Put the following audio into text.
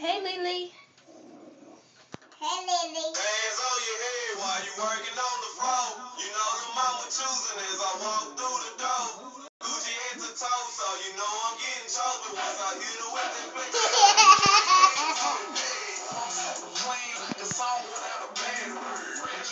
Hey, Lily. Hey, Lily. Hands on your head while you working on the floor. You know the mama choosing as I walk through the door. Gucci head to toe, so you know I'm getting choked. But once I hit her with that flex,